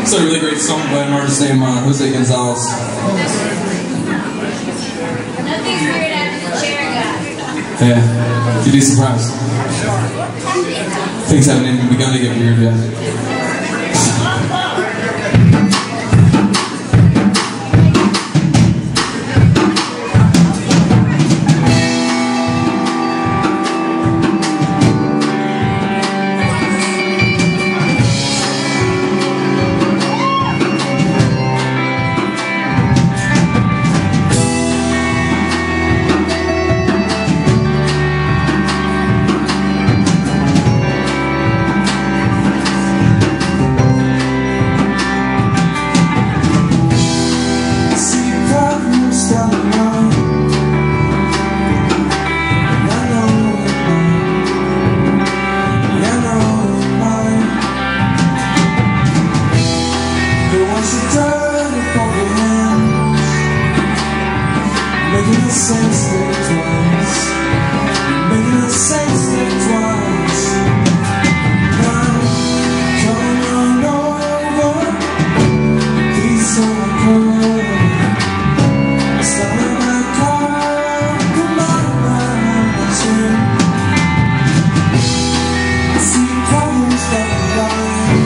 It's a really great song by an artist named Jose Gonzalez. Nothing's weird after the chair guy. Yeah, you'd be surprised. Things haven't even begun to get weird yet. Making the same mistake twice. Making the same mistake twice. Now, come on over. Please don't go. Stop in my car. Come on, machine. I see problems that lie.